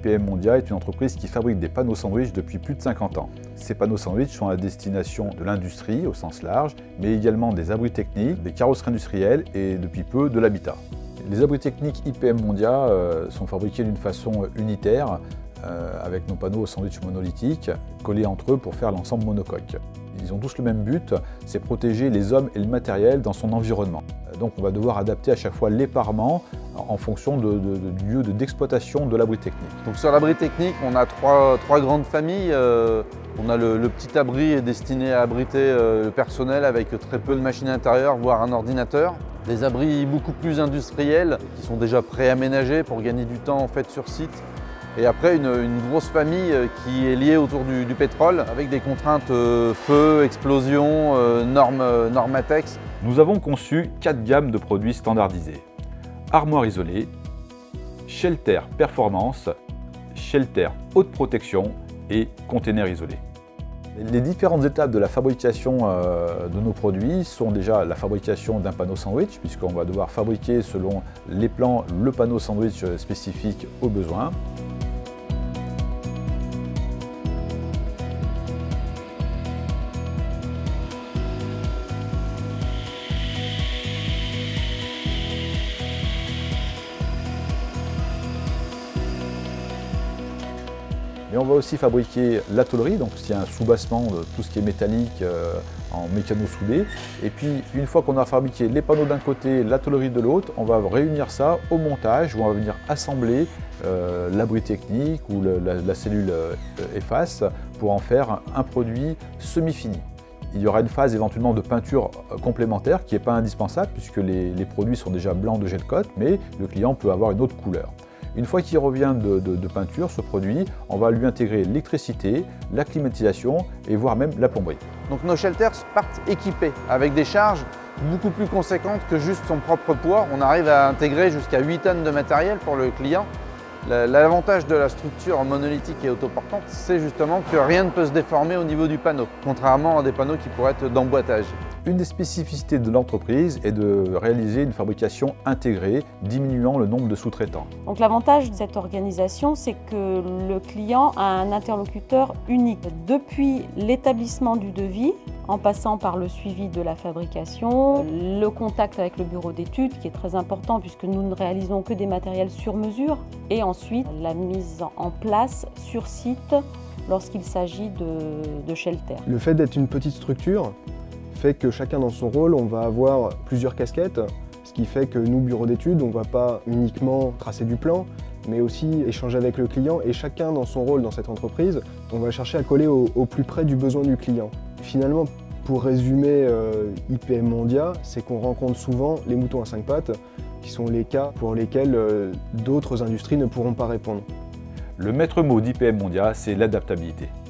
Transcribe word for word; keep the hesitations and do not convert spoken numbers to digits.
P M Mondia est une entreprise qui fabrique des panneaux sandwich depuis plus de cinquante ans. Ces panneaux sandwich sont à destination de l'industrie au sens large, mais également des abris techniques, des carrosseries industrielles et depuis peu de l'habitat. Les abris techniques I P M Mondia euh, sont fabriqués d'une façon unitaire euh, avec nos panneaux sandwich monolithiques collés entre eux pour faire l'ensemble monocoque. Ils ont tous le même but, c'est protéger les hommes et le matériel dans son environnement. Donc on va devoir adapter à chaque fois l'éparement en fonction de, de, de, du lieu d'exploitation de l'abri technique. Donc sur l'abri technique, on a trois, trois grandes familles. Euh, on a le, le petit abri destiné à abriter euh, le personnel avec très peu de machines intérieures, voire un ordinateur. Des abris beaucoup plus industriels qui sont déjà préaménagés pour gagner du temps en fait, sur site. Et après, une, une grosse famille qui est liée autour du, du pétrole avec des contraintes euh, feu, explosion, euh, normes, euh, Normatex. Nous avons conçu quatre gammes de produits standardisés. Armoire isolée, shelter performance, shelter haute protection et container isolé. Les différentes étapes de la fabrication euh, de nos produits sont déjà la fabrication d'un panneau sandwich, puisqu'on va devoir fabriquer selon les plans le panneau sandwich spécifique aux besoins. Et on va aussi fabriquer l'atollerie, donc c'est un soubassement de tout ce qui est métallique euh, en mécano-soudé. Et puis une fois qu'on a fabriqué les panneaux d'un côté, l'atollerie de l'autre, on va réunir ça au montage où on va venir assembler euh, l'abri technique ou le, la, la cellule euh, efface pour en faire un, un produit semi-fini. Il y aura une phase éventuellement de peinture complémentaire qui n'est pas indispensable puisque les, les produits sont déjà blancs de gel coat, mais le client peut avoir une autre couleur. Une fois qu'il revient de, de, de peinture, ce produit, on va lui intégrer l'électricité, la climatisation et voire même la plomberie. Donc nos shelters partent équipés avec des charges beaucoup plus conséquentes que juste son propre poids. On arrive à intégrer jusqu'à huit tonnes de matériel pour le client. L'avantage de la structure monolithique et autoportante, c'est justement que rien ne peut se déformer au niveau du panneau, contrairement à des panneaux qui pourraient être d'emboîtage. Une des spécificités de l'entreprise est de réaliser une fabrication intégrée, diminuant le nombre de sous-traitants. Donc l'avantage de cette organisation, c'est que le client a un interlocuteur unique. Depuis l'établissement du devis, en passant par le suivi de la fabrication, le contact avec le bureau d'études qui est très important puisque nous ne réalisons que des matériels sur mesure, et ensuite la mise en place sur site lorsqu'il s'agit de, de shelter. Le fait d'être une petite structure fait que chacun dans son rôle, on va avoir plusieurs casquettes, ce qui fait que nous, bureau d'études, on ne va pas uniquement tracer du plan, mais aussi échanger avec le client, et chacun dans son rôle dans cette entreprise, on va chercher à coller au, au plus près du besoin du client. Finalement, pour résumer euh, I P M Mondia, c'est qu'on rencontre souvent les moutons à cinq pattes, qui sont les cas pour lesquels euh, d'autres industries ne pourront pas répondre. Le maître mot d'I P M Mondia, c'est l'adaptabilité.